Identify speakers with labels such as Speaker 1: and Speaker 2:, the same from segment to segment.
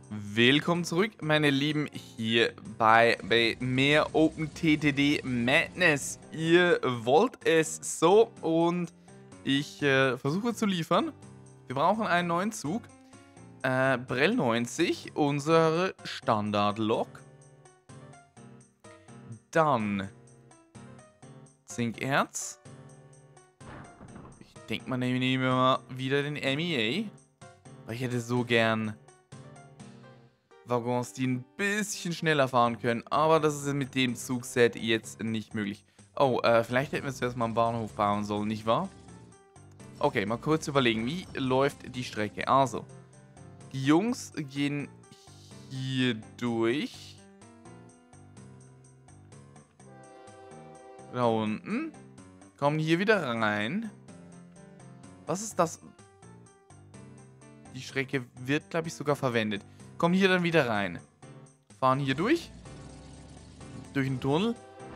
Speaker 1: Willkommen zurück, meine Lieben, hier bei mehr OpenTTD Madness. Ihr wollt es so und ich versuche zu liefern. Wir brauchen einen neuen Zug. Brell 90, unsere Standardlok. Dann Zinkerz. Ich denke mal, nehmen wir mal wieder den MEA. Weil ich hätte so gern Waggons, die ein bisschen schneller fahren können. Aber das ist mit dem Zugset jetzt nicht möglich. Oh, vielleicht hätten wir zuerst mal einen Bahnhof bauen sollen, nicht wahr? Okay, mal kurz überlegen, wie läuft die Strecke? Also, die Jungs gehen hier durch. Da unten. Kommen hier wieder rein. Was ist das? Die Strecke wird, glaube ich, sogar verwendet. Kommen hier dann wieder rein. Fahren hier durch. Durch den Tunnel.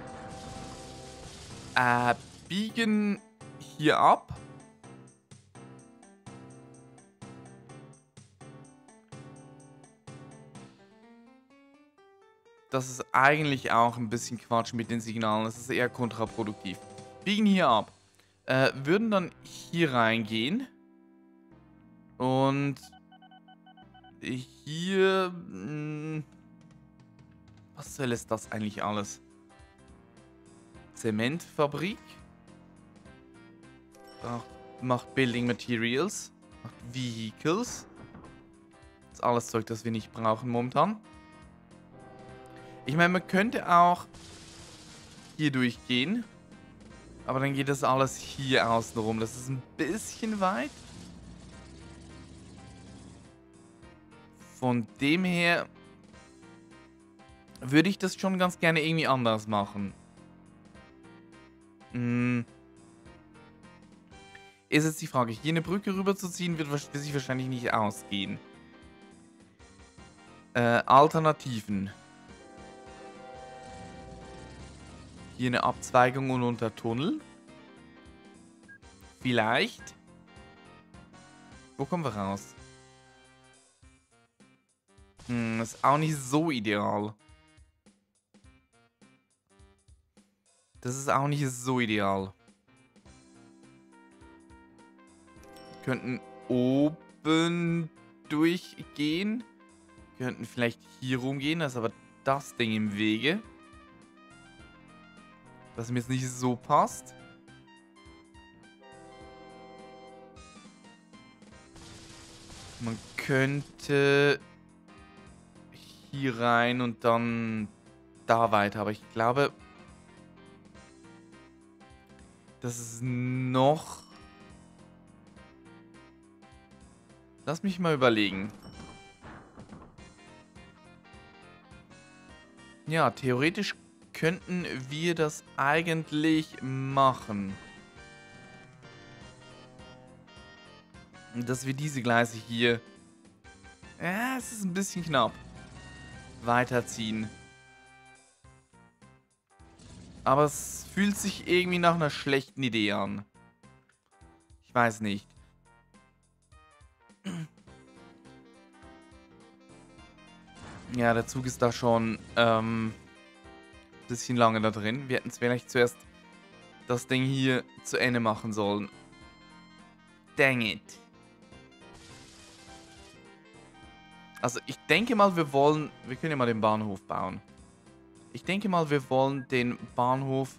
Speaker 1: Biegen hier ab. Das ist eigentlich auch ein bisschen Quatsch mit den Signalen. Das ist eher kontraproduktiv. Biegen hier ab. Würden dann hier reingehen. Und hier... was soll es das eigentlich alles? Zementfabrik. Macht Building Materials. Macht Vehicles. Das ist alles Zeug, das wir nicht brauchen momentan. Ich meine, man könnte auch hier durchgehen. Aber dann geht das alles hier außen rum. Das ist ein bisschen weit. Von dem her würde ich das schon ganz gerne irgendwie anders machen. Ist jetzt die Frage, hier eine Brücke rüberzuziehen, wird sich wahrscheinlich nicht ausgehen. Alternativen. Hier eine Abzweigung und unter Tunnel. Vielleicht. Wo kommen wir raus? Ist auch nicht so ideal. Das ist auch nicht so ideal. Wir könnten oben durchgehen. Wir könnten vielleicht hier rumgehen, da ist aber das Ding im Wege. Was mir jetzt nicht so passt. Man könnte hier rein und dann da weiter. Aber ich glaube, das ist noch... Lass mich mal überlegen. Ja, theoretisch könnten wir das eigentlich machen. Dass wir diese Gleise hier... es ist ein bisschen knapp. Weiterziehen. Aber es fühlt sich irgendwie nach einer schlechten Idee an. Ich weiß nicht. Ja, der Zug ist da schon ein bisschen lange da drin. Wir hätten es vielleicht zuerst das Ding hier zu Ende machen sollen. Dang it. Also ich denke mal, wir können ja mal den Bahnhof bauen. Ich denke mal, wir wollen den Bahnhof,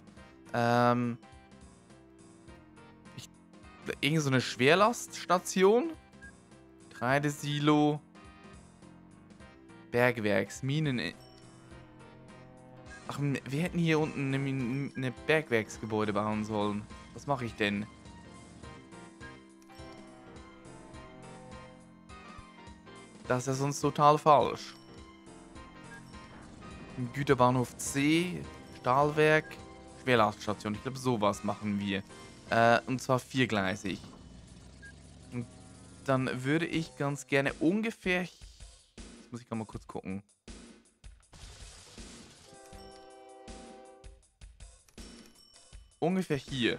Speaker 1: irgend so eine Schwerlaststation, Getreidesilo, Bergwerks, Minen. Ach, wir hätten hier unten eine Bergwerksgebäude bauen sollen. Was mache ich denn? Das ist ja sonst total falsch. Güterbahnhof C, Stahlwerk, Schwerlaststation. Ich glaube, sowas machen wir. Und zwar viergleisig. Und dann würde ich ganz gerne ungefähr... Jetzt muss ich gerade mal kurz gucken. Ungefähr hier.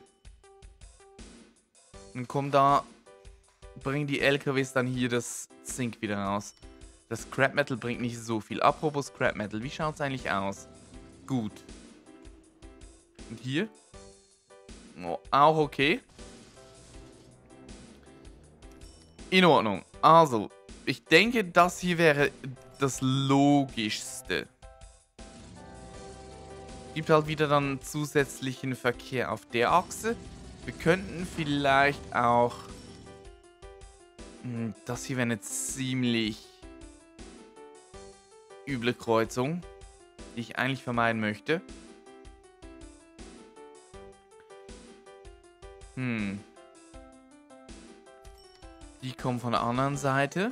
Speaker 1: Und kommen da... Bringen die LKWs dann hier das Zink wieder raus. Das Scrap Metal bringt nicht so viel. Apropos Scrap Metal, wie schaut es eigentlich aus? Gut. Und hier? Oh, auch okay. In Ordnung. Also, ich denke, das hier wäre das Logischste. Gibt halt wieder dann zusätzlichen Verkehr auf der Achse. Wir könnten vielleicht auch... Das hier wäre eine ziemlich üble Kreuzung, die ich eigentlich vermeiden möchte. Die kommen von der anderen Seite.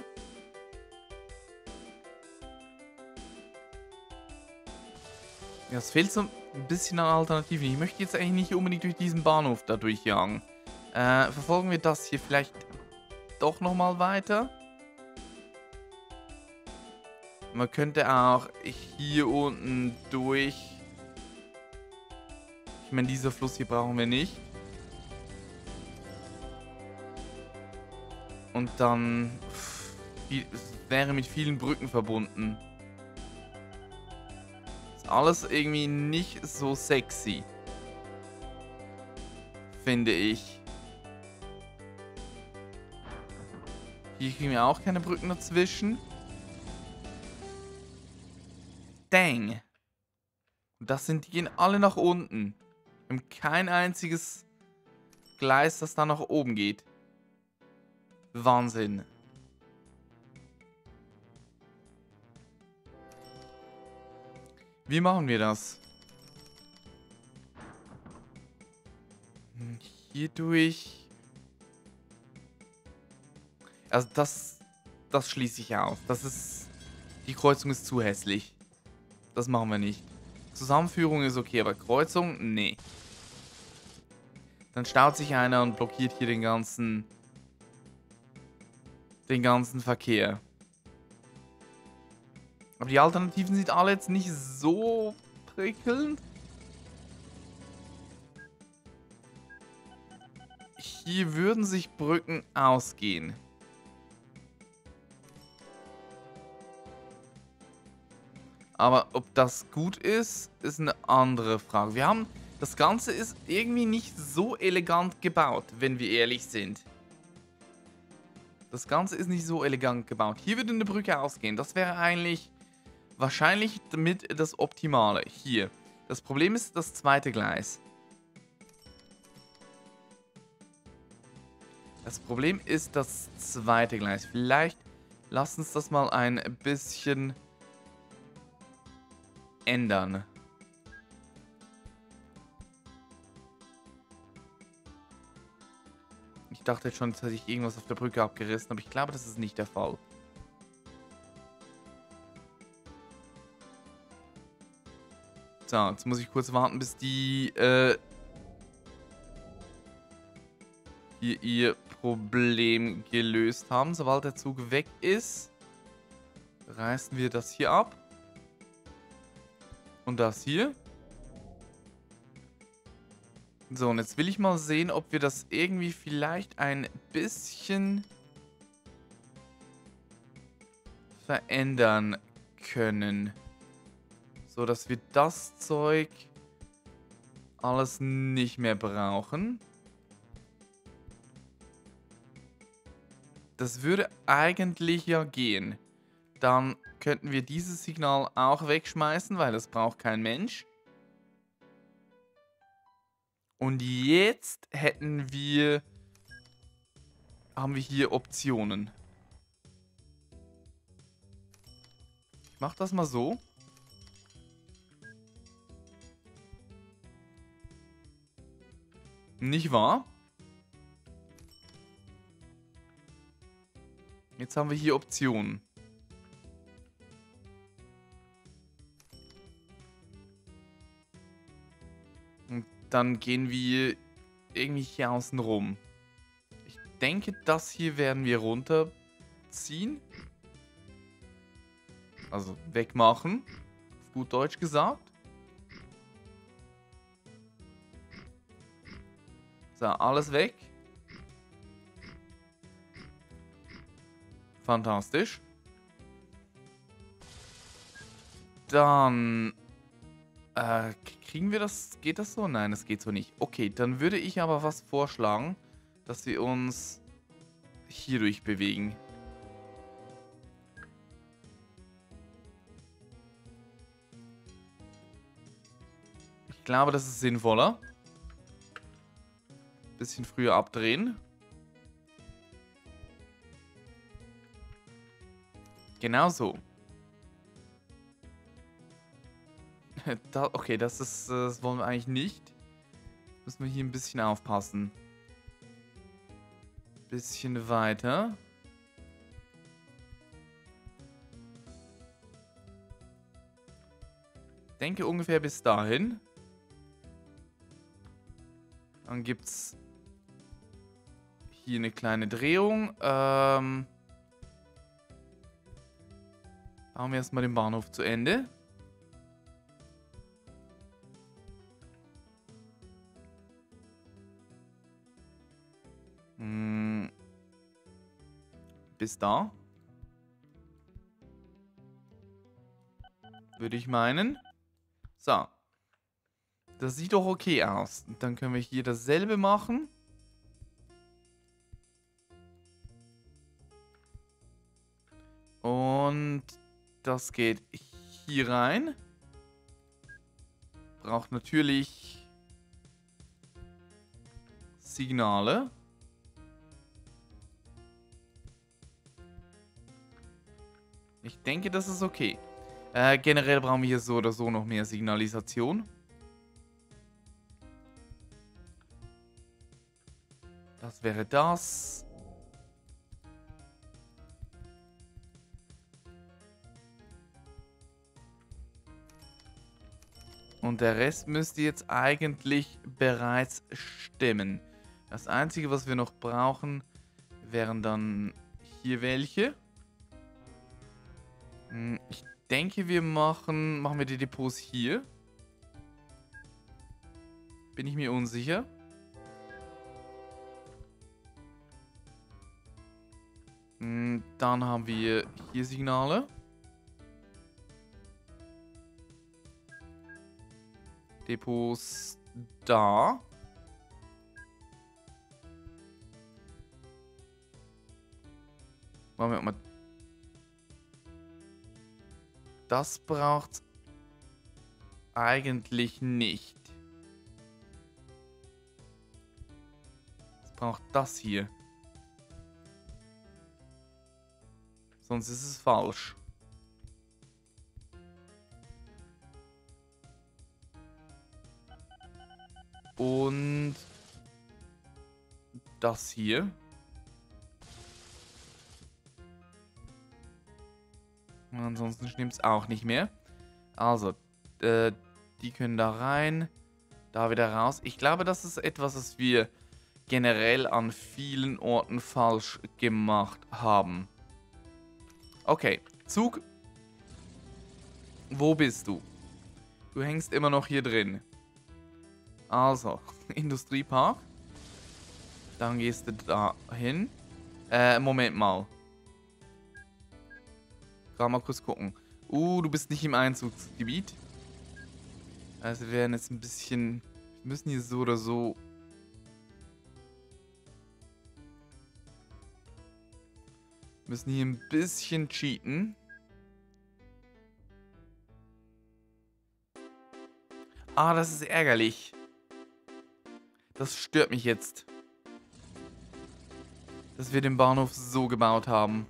Speaker 1: Ja, es fehlt so ein bisschen an Alternativen. Ich möchte jetzt eigentlich nicht unbedingt durch diesen Bahnhof da durchjagen. Verfolgen wir das hier vielleicht doch nochmal weiter. Man könnte auch hier unten durch. Ich meine, dieser Fluss hier brauchen wir nicht. Und dann es wäre mit vielen Brücken verbunden. Ist alles irgendwie nicht so sexy. Finde ich. Hier kriegen wir auch keine Brücken dazwischen. Dang. Und die gehen alle nach unten. Wir haben kein einziges Gleis, das da nach oben geht. Wahnsinn. Wie machen wir das? Hier durch. Also das schließe ich aus. Die Kreuzung ist zu hässlich. Das machen wir nicht. Zusammenführung ist okay, aber Kreuzung? Nee. Dann staut sich einer und blockiert hier den ganzen Verkehr. Aber die Alternativen sind alle jetzt nicht so prickelnd. Hier würden sich Brücken ausgehen. Aber ob das gut ist, ist eine andere Frage. Das Ganze ist irgendwie nicht so elegant gebaut, wenn wir ehrlich sind. Das Ganze ist nicht so elegant gebaut. Hier würde eine Brücke ausgehen. Das wäre eigentlich wahrscheinlich damit das Optimale. Hier. Das Problem ist das zweite Gleis. Vielleicht lass uns das mal ein bisschen ändern. Ich dachte jetzt schon, jetzt hätte ich irgendwas auf der Brücke abgerissen, aber ich glaube, das ist nicht der Fall. So, jetzt muss ich kurz warten, bis die hier ihr Problem gelöst haben. Sobald der Zug weg ist, reißen wir das hier ab. Und das hier. So, und jetzt will ich mal sehen, ob wir das irgendwie vielleicht ein bisschen verändern können. So, dass wir das Zeug alles nicht mehr brauchen. Das würde eigentlich ja gehen. Dann könnten wir dieses Signal auch wegschmeißen, weil das braucht kein Mensch. Und jetzt haben wir hier Optionen. Ich mach das mal so. Nicht wahr? Jetzt haben wir hier Optionen. Und dann gehen wir irgendwie hier außen rum. Ich denke, das hier werden wir runterziehen. Also wegmachen. Auf gut Deutsch gesagt. So, alles weg. Fantastisch. dann... kriegen wir das? Geht das so? Nein, das geht so nicht. Okay, dann würde ich aber was vorschlagen, dass wir uns hierdurch bewegen. Ich glaube, das ist sinnvoller. Bisschen früher abdrehen. Genau so. Okay, das wollen wir eigentlich nicht. Müssen wir hier ein bisschen aufpassen. Bisschen weiter. Denke ungefähr bis dahin. Dann gibt's hier eine kleine Drehung. Bauen wir erstmal den Bahnhof zu Ende. Bis da. Würde ich meinen. So. Das sieht doch okay aus. Dann können wir hier dasselbe machen. Und das geht hier rein. Braucht natürlich Signale. Ich denke, das ist okay. Generell brauchen wir hier so oder so noch mehr Signalisation. Das wäre das. Und der Rest müsste jetzt eigentlich bereits stimmen. Das Einzige, was wir noch brauchen, wären dann hier welche. Ich denke, wir machen wir die Depots hier. Bin ich mir unsicher. Dann haben wir hier Signale. Depots da. Machen wir mal. Das braucht eigentlich nicht. Es braucht das hier. Sonst ist es falsch. Und das hier. Ansonsten stimmt es auch nicht mehr. Also, die können da rein. Da wieder raus. Ich glaube, das ist etwas, was wir generell an vielen Orten falsch gemacht haben. Okay, Zug. Wo bist du? Du hängst immer noch hier drin. Also, Industriepark. Dann gehst du da hin. Moment mal. Gerade mal kurz gucken. Du bist nicht im Einzugsgebiet. Also wir werden jetzt ein bisschen... Wir müssen hier so oder so... Müssen hier ein bisschen cheaten. Das ist ärgerlich. Das stört mich jetzt. Dass wir den Bahnhof so gebaut haben.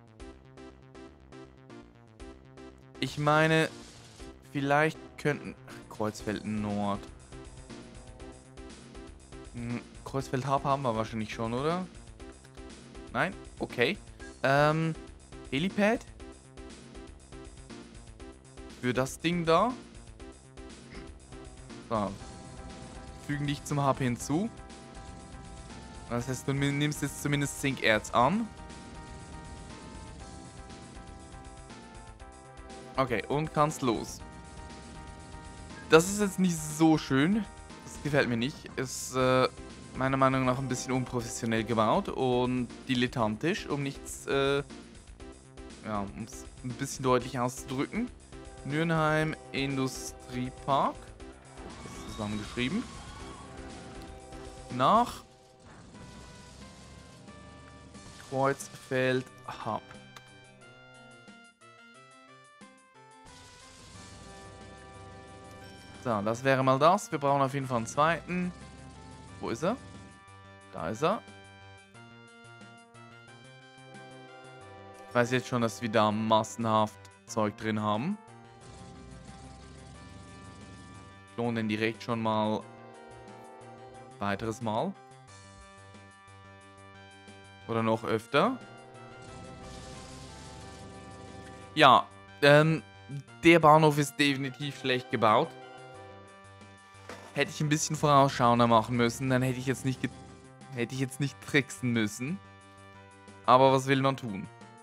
Speaker 1: Ich meine, vielleicht könnten... Kreuzfeld Nord. Kreuzfeld Hub haben wir wahrscheinlich schon, oder? Nein? Okay. Helipad? Für das Ding da. So. Fügen dich zum Hub hinzu. Das heißt, du nimmst jetzt zumindest Zinkerz an. Okay, und kannst los. Das ist jetzt nicht so schön. Das gefällt mir nicht. Ist meiner Meinung nach ein bisschen unprofessionell gebaut und dilettantisch, um nichts, ja, um es ein bisschen deutlich auszudrücken. Nürnheim Industriepark. Das ist zusammengeschrieben. Nach Kreuzfeld Hub. So, das wäre mal das. Wir brauchen auf jeden Fall einen zweiten. Wo ist er? Da ist er. Ich weiß jetzt schon, dass wir da massenhaft Zeug drin haben. Ich lohne den direkt schon mal weiteres Mal. Oder noch öfter. Ja, der Bahnhof ist definitiv schlecht gebaut. Hätte ich ein bisschen vorausschauender machen müssen, dann hätte ich jetzt nicht tricksen müssen. Aber was will man tun?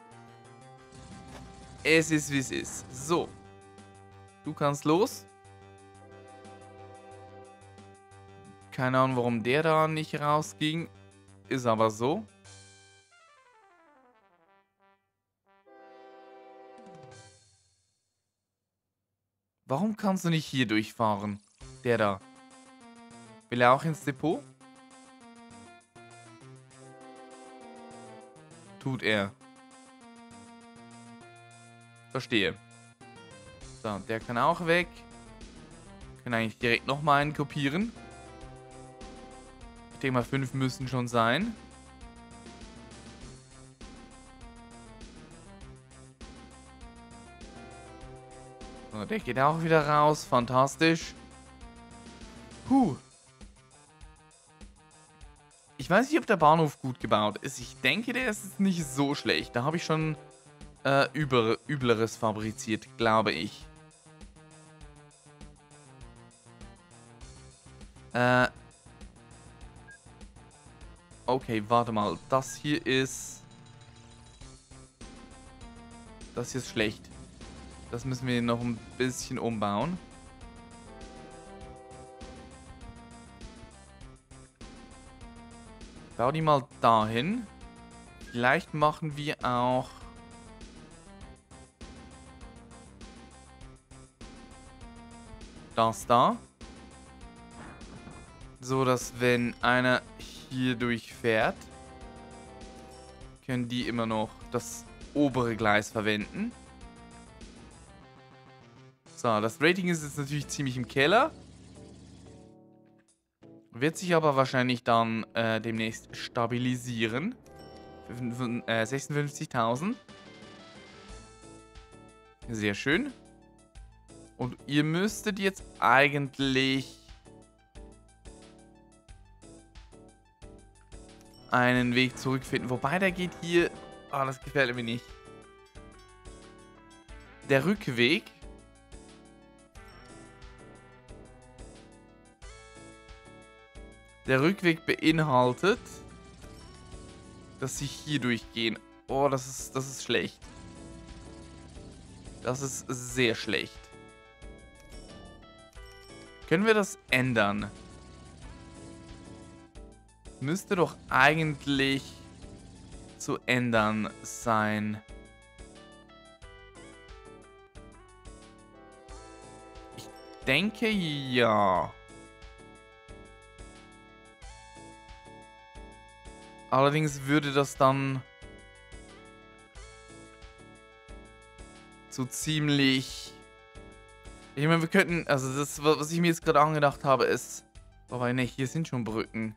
Speaker 1: Es ist, wie es ist. So. Du kannst los. Keine Ahnung, warum der da nicht rausging. Ist aber so. Warum kannst du nicht hier durchfahren? Der da. Will er auch ins Depot? Tut er. Verstehe. So, der kann auch weg. Können eigentlich direkt nochmal einen kopieren. Ich denke mal, 5 müssen schon sein. So, der geht auch wieder raus. Fantastisch. Puh. Ich weiß nicht, ob der Bahnhof gut gebaut ist. Ich denke, der ist nicht so schlecht. Da habe ich schon Übleres fabriziert, glaube ich. Okay, warte mal. Das hier ist schlecht. Das müssen wir noch ein bisschen umbauen. Bau die mal dahin. Vielleicht machen wir auch das da. So, dass wenn einer hier durchfährt, können die immer noch das obere Gleis verwenden. So, das Rating ist jetzt natürlich ziemlich im Keller. Wird sich aber wahrscheinlich dann demnächst stabilisieren. 56.000. Sehr schön. Und ihr müsstet jetzt eigentlich einen Weg zurückfinden. Wobei, der geht hier... Ah, das gefällt mir nicht. Der Rückweg... Der Rückweg beinhaltet, dass sie hier durchgehen. Oh, das ist schlecht. Das ist sehr schlecht. Können wir das ändern? Müsste doch eigentlich zu ändern sein. Ich denke, ja. Allerdings würde das dann so ziemlich... Ich meine, wir könnten... Also das, was ich mir jetzt gerade angedacht habe, ist... Wobei, ne, hier sind schon Brücken.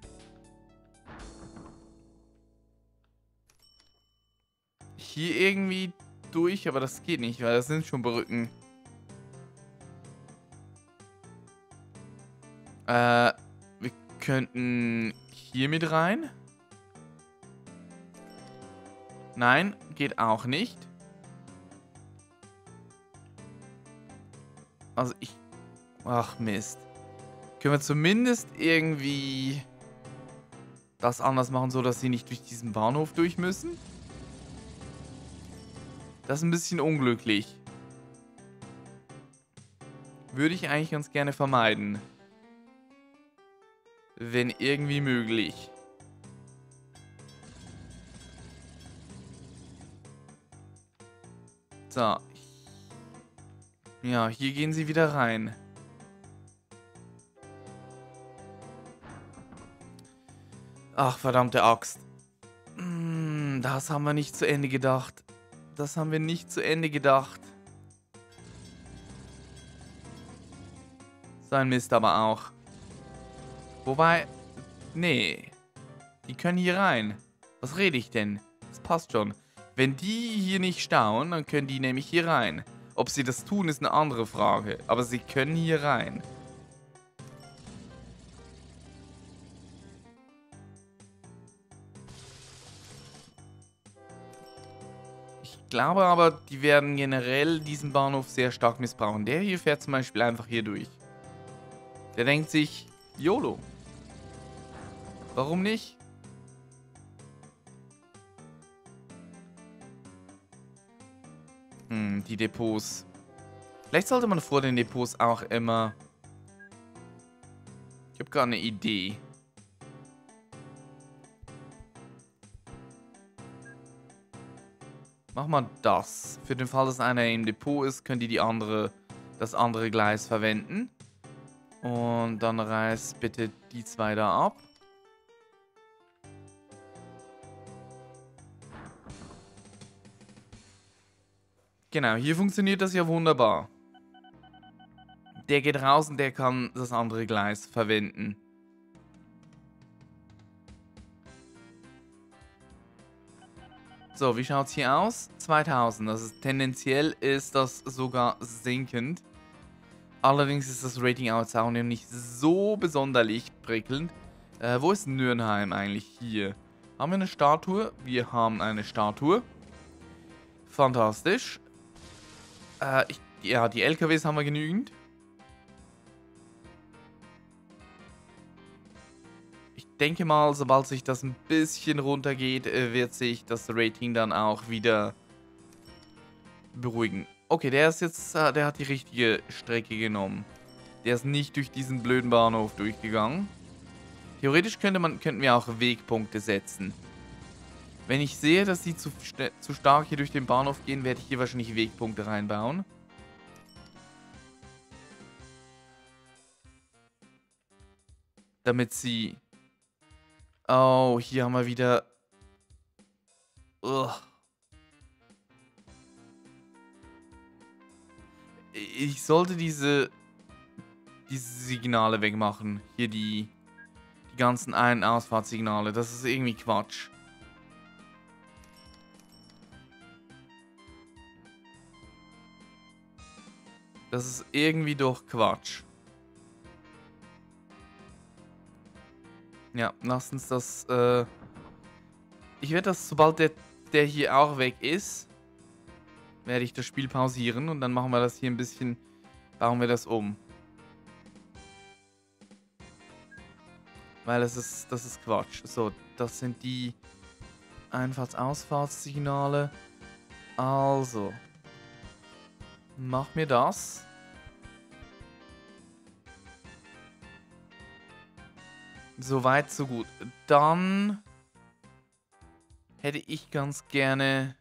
Speaker 1: Hier irgendwie durch, aber das geht nicht, weil das sind schon Brücken. Wir könnten hier mit rein. Nein, geht auch nicht. Also ich... Ach Mist. Können wir zumindest irgendwie das anders machen, so dass sie nicht durch diesen Bahnhof durch müssen? Das ist ein bisschen unglücklich. Würde ich eigentlich ganz gerne vermeiden. Wenn irgendwie möglich. So. Ja, hier gehen sie wieder rein. Ach, verdammte Axt. Das haben wir nicht zu Ende gedacht. Das haben wir nicht zu Ende gedacht. So ein Mist aber auch. Wobei, nee. Die können hier rein. Was rede ich denn? Das passt schon. Wenn die hier nicht stauen, dann können die nämlich hier rein. Ob sie das tun, ist eine andere Frage. Aber sie können hier rein. Ich glaube aber, die werden generell diesen Bahnhof sehr stark missbrauchen. Der hier fährt zum Beispiel einfach hier durch. Der denkt sich, YOLO. Warum nicht? Die Depots. Vielleicht sollte man vor den Depots auch immer... Ich habe gerade eine Idee. Mach mal das. Für den Fall, dass einer im Depot ist, können die das andere Gleis verwenden. Und dann reiß bitte die zwei da ab. Genau, hier funktioniert das ja wunderbar. Der geht raus und der kann das andere Gleis verwenden. So, wie schaut es hier aus? 2000. Also tendenziell ist das sogar sinkend. Allerdings ist das Rating auch noch nicht so besonderlich prickelnd. Wo ist Nürnheim eigentlich hier? Haben wir eine Statue? Wir haben eine Statue. Fantastisch. Ja, die LKWs haben wir genügend. Ich denke mal, sobald sich das ein bisschen runtergeht, wird sich das Rating dann auch wieder beruhigen. Okay, der ist jetzt, der hat die richtige Strecke genommen. Der ist nicht durch diesen blöden Bahnhof durchgegangen. Theoretisch könnten wir auch Wegpunkte setzen. Wenn ich sehe, dass sie zu stark hier durch den Bahnhof gehen, werde ich hier wahrscheinlich Wegpunkte reinbauen. Damit sie... Oh, hier haben wir wieder... Ugh. Ich sollte diese Signale wegmachen. Hier die ganzen Ein- und Ausfahrtssignale. Das ist irgendwie Quatsch. Das ist irgendwie doch Quatsch. Ja, lass uns das, ich werde das, sobald der hier auch weg ist, werde ich das Spiel pausieren und dann machen wir das hier ein bisschen, bauen wir das um. Weil das ist Quatsch. So, das sind die Einfahrts-Ausfahrtssignale. Also, mach mir das. Soweit, so gut. Dann hätte ich ganz gerne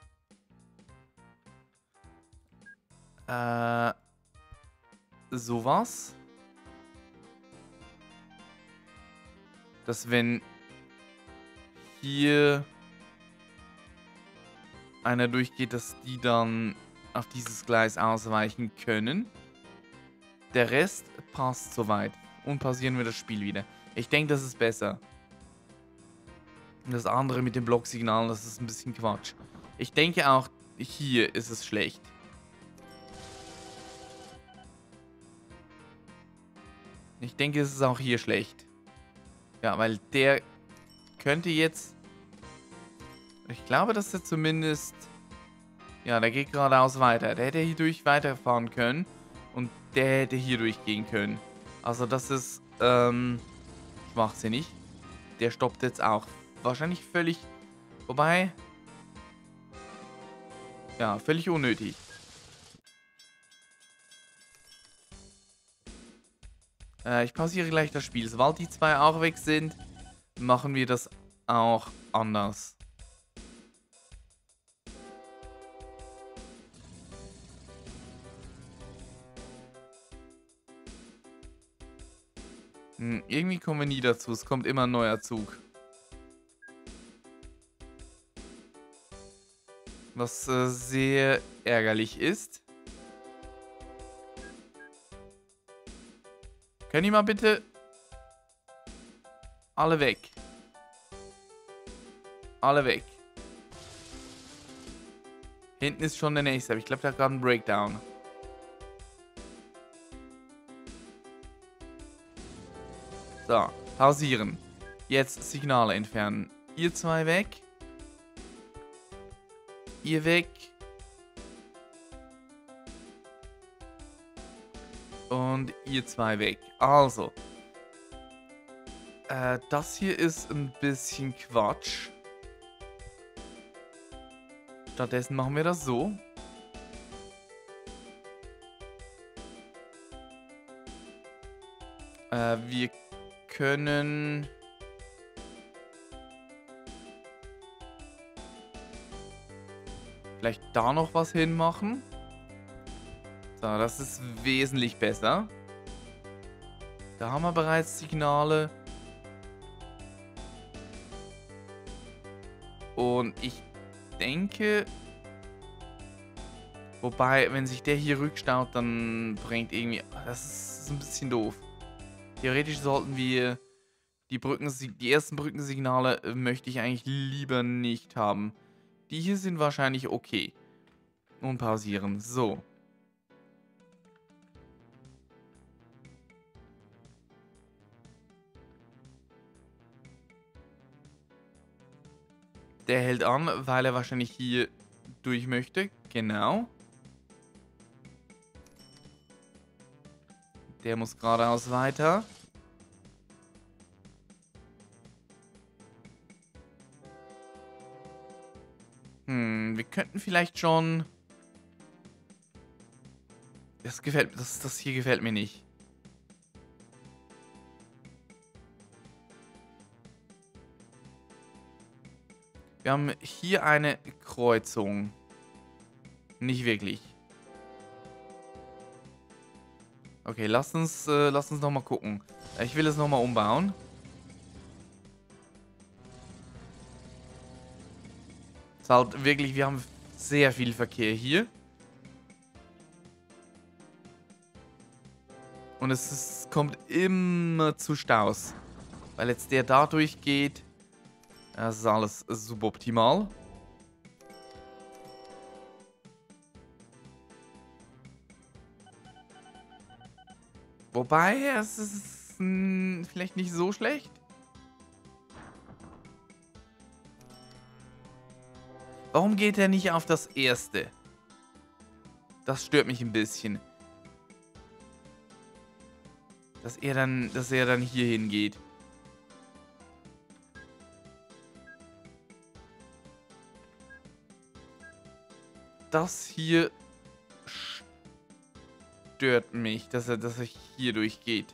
Speaker 1: sowas. Dass wenn hier einer durchgeht, dass die dann auf dieses Gleis ausweichen können. Der Rest passt soweit. Und pausieren wir das Spiel wieder. Ich denke, das ist besser. Das andere mit den Blocksignalen, das ist ein bisschen Quatsch. Ich denke auch, hier ist es schlecht. Ich denke, es ist auch hier schlecht. Ja, weil der könnte jetzt... Ich glaube, dass er zumindest... Ja, der geht geradeaus weiter. Der hätte hier durch weiterfahren können. Und der hätte hier durchgehen können. Also das ist, schwachsinnig. Der stoppt jetzt auch. Wahrscheinlich völlig... Wobei... Ja, völlig unnötig. Ich pausiere gleich das Spiel. Sobald die zwei auch weg sind, machen wir das auch anders. Irgendwie kommen wir nie dazu. Es kommt immer ein neuer Zug. Was sehr ärgerlich ist. Können die mal bitte alle weg? Alle weg. Hinten ist schon der nächste, aber ich glaube, der hat gerade einen Breakdown. So, pausieren. Jetzt Signale entfernen. Ihr zwei weg. Ihr weg. Und ihr zwei weg. Also. Das hier ist ein bisschen Quatsch. Stattdessen machen wir das so. Wir können... vielleicht da noch was hinmachen. So, das ist wesentlich besser. Da haben wir bereits Signale. Und ich denke... wobei, wenn sich der hier rückstaut, dann bringt irgendwie... das ist ein bisschen doof. Theoretisch sollten wir die ersten Brückensignale möchte ich eigentlich lieber nicht haben. Die hier sind wahrscheinlich okay. Und pausieren. So. Der hält an, weil er wahrscheinlich hier durch möchte. Genau. Der muss geradeaus weiter. Wir könnten vielleicht schon... das hier gefällt mir nicht. Wir haben hier eine Kreuzung. Nicht wirklich. Okay, lass uns nochmal gucken. Ich will es nochmal umbauen. Es ist halt wirklich, wir haben sehr viel Verkehr hier. Und es kommt immer zu Staus. Weil jetzt der da durchgeht. Das ist alles suboptimal. Wobei, es ist vielleicht nicht so schlecht. Warum geht er nicht auf das erste? Das stört mich ein bisschen. Dass er dann hier hingeht. Das hier stört mich, dass er hier durchgeht.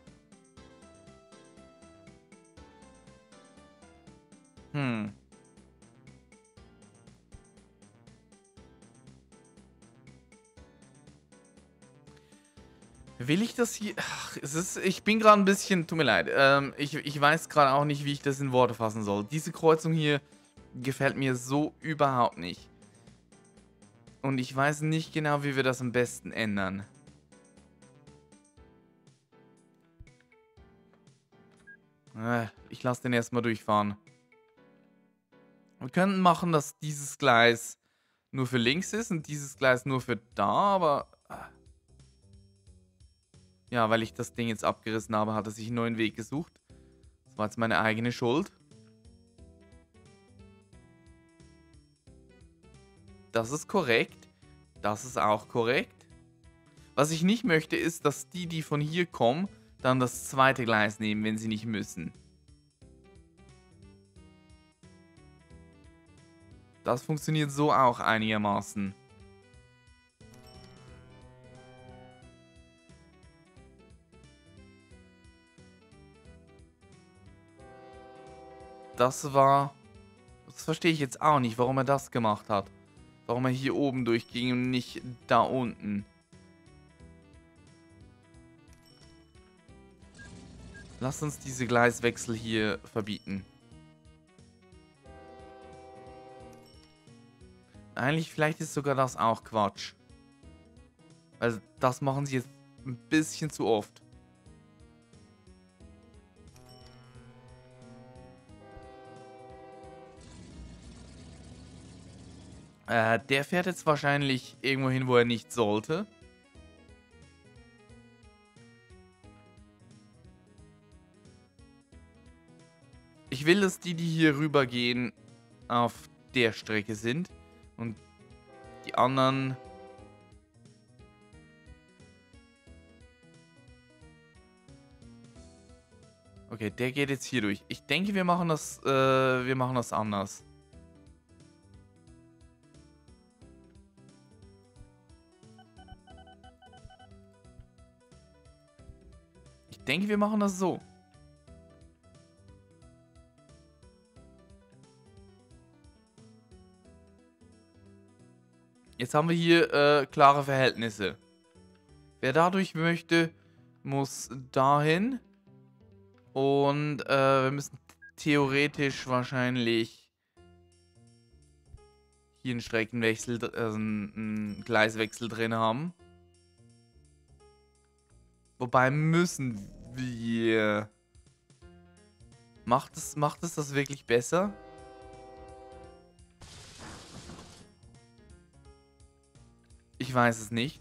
Speaker 1: Will ich das hier... Ach, ich bin gerade ein bisschen... Tut mir leid. Ich weiß gerade auch nicht, wie ich das in Worte fassen soll. Diese Kreuzung hier gefällt mir so überhaupt nicht. Und ich weiß nicht genau, wie wir das am besten ändern. Ich lasse den erstmal durchfahren. Wir könnten machen, dass dieses Gleis nur für links ist und dieses Gleis nur für da, aber... Ja, weil ich das Ding jetzt abgerissen habe, hat er sich einen neuen Weg gesucht. Das war jetzt meine eigene Schuld. Das ist korrekt. Das ist auch korrekt. Was ich nicht möchte, ist, dass die von hier kommen, dann das zweite Gleis nehmen, wenn sie nicht müssen. Das funktioniert so auch einigermaßen. Das verstehe ich jetzt auch nicht, warum er das gemacht hat. Warum er hier oben durchging und nicht da unten. Lass uns diese Gleiswechsel hier verbieten. Eigentlich, vielleicht ist sogar das auch Quatsch. Also, das machen sie jetzt ein bisschen zu oft. Der fährt jetzt wahrscheinlich irgendwo hin, wo er nicht sollte. Ich will, dass die hier rübergehen, auf der Strecke sind. Und die anderen... Okay, der geht jetzt hier durch. Ich denke, wir machen das anders. Ich denke, wir machen das so. Jetzt haben wir hier klare Verhältnisse. Wer dadurch möchte, muss dahin. Und wir müssen theoretisch wahrscheinlich hier einen Streckenwechsel, also einen Gleiswechsel drin haben. Wobei müssen wir... Macht es das wirklich besser? Ich weiß es nicht.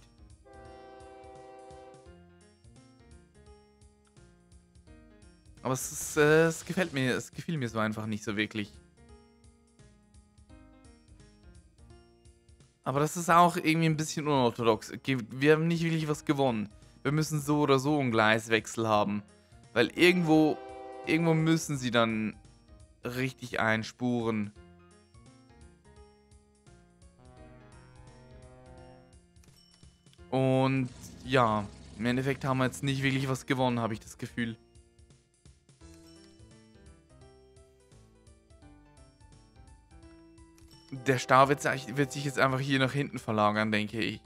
Speaker 1: Aber es gefällt mir, es gefiel mir so einfach nicht so wirklich. Aber das ist auch irgendwie ein bisschen unorthodox. Wir haben nicht wirklich was gewonnen. Wir müssen so oder so einen Gleiswechsel haben. Weil irgendwo müssen sie dann richtig einspuren. Und ja, im Endeffekt haben wir jetzt nicht wirklich was gewonnen, habe ich das Gefühl. Der Stau wird sich jetzt einfach hier nach hinten verlagern, denke ich.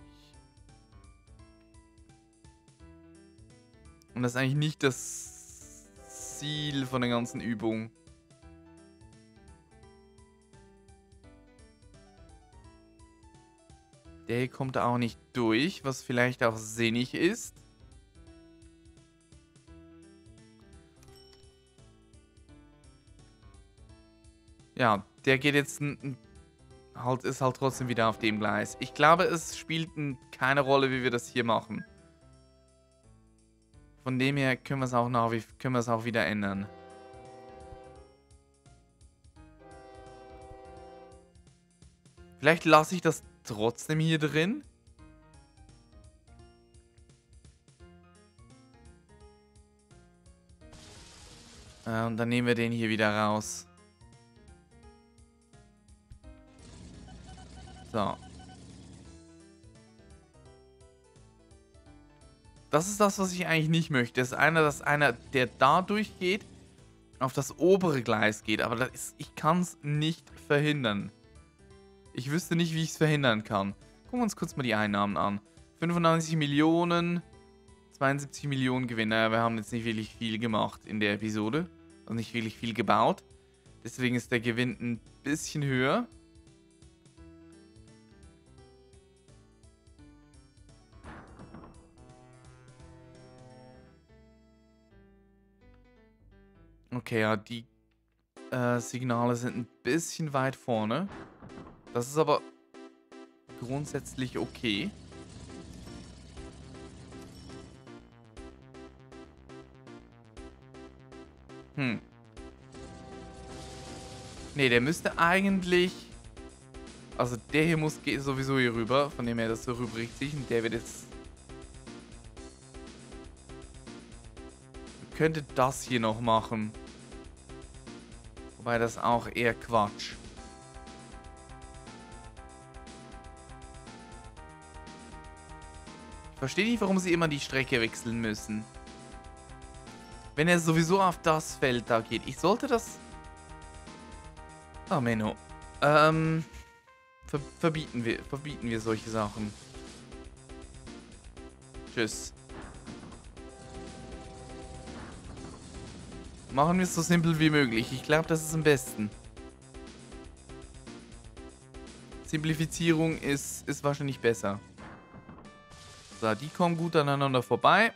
Speaker 1: Und das ist eigentlich nicht das Ziel von der ganzen Übung. Der hier kommt auch nicht durch, was vielleicht auch sinnig ist. Ja, der geht jetzt ist halt trotzdem wieder auf dem Gleis. Ich glaube, es spielt keine Rolle, wie wir das hier machen. Von dem her können wir es auch wieder ändern. Vielleicht lasse ich das trotzdem hier drin. Und dann nehmen wir den hier wieder raus. So. Das ist das, was ich eigentlich nicht möchte. Das ist dass einer, der da durchgeht, auf das obere Gleis geht. Aber ich kann es nicht verhindern. Ich wüsste nicht, wie ich es verhindern kann. Gucken wir uns kurz mal die Einnahmen an. 95 Millionen, 72 Millionen Gewinn. Naja, wir haben jetzt nicht wirklich viel gemacht in der Episode. Also nicht wirklich viel gebaut. Deswegen ist der Gewinn ein bisschen höher. Okay, ja, die Signale sind ein bisschen weit vorne. Das ist aber grundsätzlich okay. Ne, der müsste eigentlich... Also der hier geht sowieso hier rüber. Von dem her, das erübrigt sich. Und der wird jetzt... Könnte das hier noch machen. Wobei das auch eher Quatsch. Ich verstehe nicht, warum sie immer die Strecke wechseln müssen. Wenn er sowieso auf das Feld da geht. Ich sollte das... Oh, Menno. Verbieten wir solche Sachen. Tschüss. Machen wir es so simpel wie möglich. Ich glaube, das ist am besten. Simplifizierung ist wahrscheinlich besser. So, die kommen gut aneinander vorbei.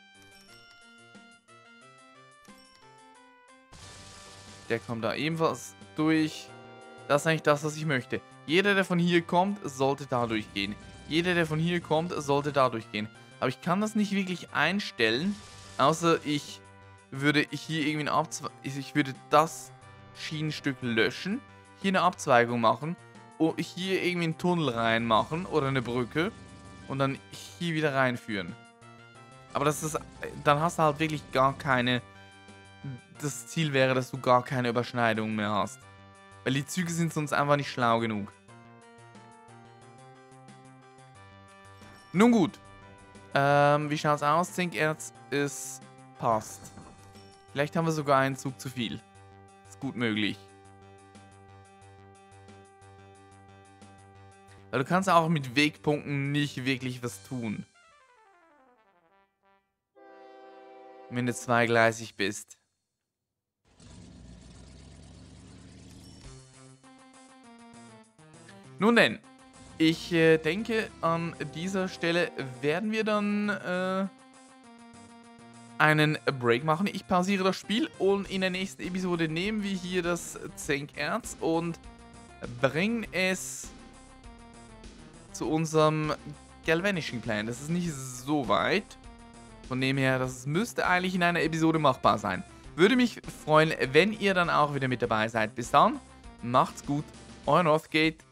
Speaker 1: Der kommt da ebenfalls durch. Das ist eigentlich das, was ich möchte. Jeder, der von hier kommt, sollte da durchgehen. Jeder, der von hier kommt, sollte da durchgehen. Aber ich kann das nicht wirklich einstellen. Außer ich würde hier irgendwie eine Abzweigung... Ich würde das Schienenstück löschen. Hier eine Abzweigung machen. Und hier irgendwie einen Tunnel reinmachen. Oder eine Brücke. Und dann hier wieder reinführen. Aber das ist... Dann hast du halt wirklich gar keine... Das Ziel wäre, dass du gar keine Überschneidungen mehr hast. Weil die Züge sind sonst einfach nicht schlau genug. Nun gut. Wie schaut's aus? Zinkerz ist... passt. Vielleicht haben wir sogar einen Zug zu viel. Ist gut möglich. Weil du kannst auch mit Wegpunkten nicht wirklich was tun. Wenn du zweigleisig bist. Nun denn, ich denke, an dieser Stelle werden wir dann einen Break machen. Ich pausiere das Spiel und in der nächsten Episode nehmen wir hier das Zinkerz und bringen es zu unserem Galvanishing Plan. Das ist nicht so weit. Von dem her, das müsste eigentlich in einer Episode machbar sein. Würde mich freuen, wenn ihr dann auch wieder mit dabei seid. Bis dann, macht's gut, euer Northgate.